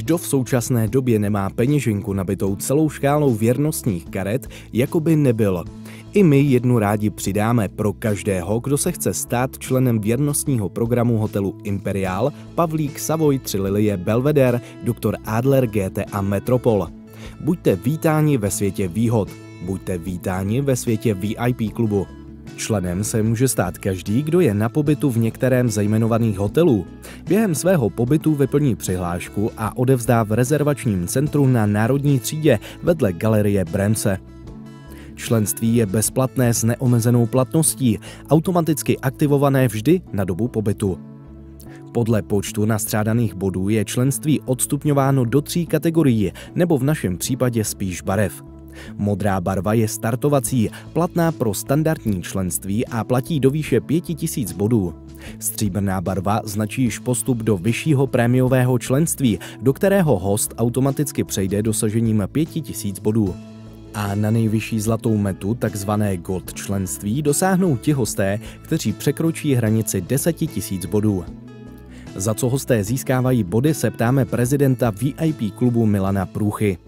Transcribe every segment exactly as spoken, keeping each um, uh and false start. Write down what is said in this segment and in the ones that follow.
Kdo v současné době nemá peněženku nabitou celou škálou věrnostních karet, jako by nebyl. I my jednu rádi přidáme pro každého, kdo se chce stát členem věrnostního programu hotelu Imperial, Pavlík, Savoy, Tři lilie, Belvedere, doktor Adler, G T a Metropol. Buďte vítáni ve světě výhod. Buďte vítáni ve světě V I P klubu. Členem se může stát každý, kdo je na pobytu v některém z jmenovaných hotelů. Během svého pobytu vyplní přihlášku a odevzdá v rezervačním centru na Národní třídě vedle galerie Bremse. Členství je bezplatné s neomezenou platností, automaticky aktivované vždy na dobu pobytu. Podle počtu nastřádaných bodů je členství odstupňováno do tří kategorií, nebo v našem případě spíš barev. Modrá barva je startovací, platná pro standardní členství a platí do výše pěti tisíc bodů. Stříbrná barva značí již postup do vyššího prémiového členství, do kterého host automaticky přejde dosažením pěti tisíc bodů. A na nejvyšší zlatou metu, takzvané Gold členství, dosáhnou ti hosté, kteří překročí hranici deseti tisíc bodů. Za co hosté získávají body, se ptáme prezidenta V I P klubu Milana Průchy.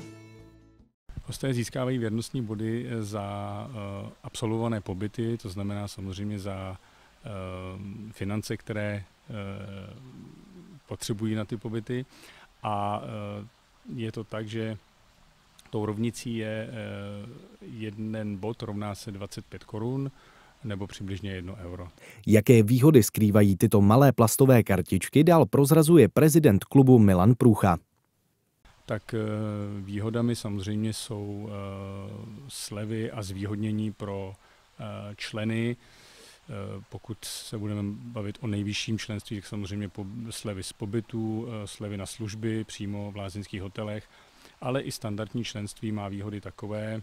Hosté získávají věrnostní body za uh, absolvované pobyty, to znamená samozřejmě za uh, finance, které uh, potřebují na ty pobyty. A uh, je to tak, že tou rovnicí je uh, jeden bod rovná se dvacet pět korun, nebo přibližně jedno euro. Jaké výhody skrývají tyto malé plastové kartičky, dál prozrazuje prezident klubu Milan Průcha. Tak výhodami samozřejmě jsou slevy a zvýhodnění pro členy. Pokud se budeme bavit o nejvyšším členství, tak samozřejmě slevy z pobytu, slevy na služby přímo v lázeňských hotelech, ale i standardní členství má výhody takové,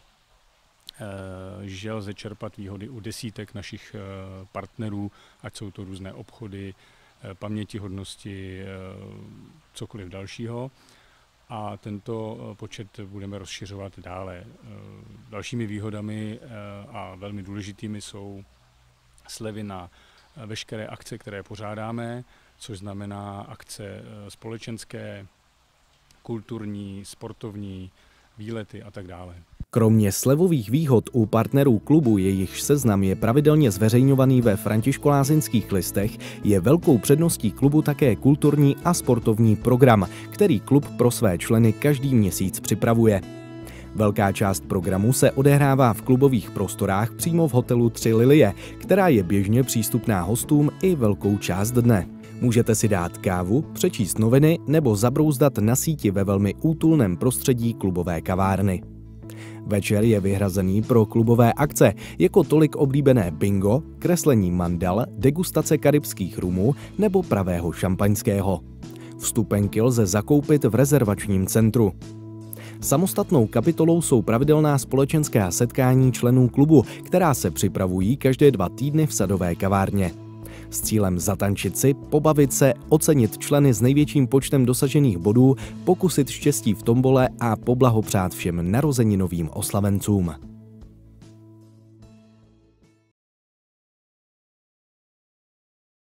že lze čerpat výhody u desítek našich partnerů, ať jsou to různé obchody, pamětihodnosti, cokoliv dalšího. A tento počet budeme rozšiřovat dále. Dalšími výhodami a velmi důležitými jsou slevy na veškeré akce, které pořádáme, což znamená akce společenské, kulturní, sportovní, výlety a tak dále. Kromě slevových výhod u partnerů klubu, jejichž seznam je pravidelně zveřejňovaný ve františkolázeňských listech, je velkou předností klubu také kulturní a sportovní program, který klub pro své členy každý měsíc připravuje. Velká část programu se odehrává v klubových prostorách přímo v hotelu Tři lilie, která je běžně přístupná hostům i velkou část dne. Můžete si dát kávu, přečíst noviny nebo zabrouzdat na síti ve velmi útulném prostředí klubové kavárny. Večer je vyhrazený pro klubové akce, jako tolik oblíbené bingo, kreslení mandal, degustace karibských rumů nebo pravého šampaňského. Vstupenky lze zakoupit v rezervačním centru. Samostatnou kapitolou jsou pravidelná společenská setkání členů klubu, která se připravují každé dva týdny v Sadové kavárně. S cílem zatančit si, pobavit se, ocenit členy s největším počtem dosažených bodů, pokusit štěstí v tombole a poblahopřát všem narozeninovým oslavencům.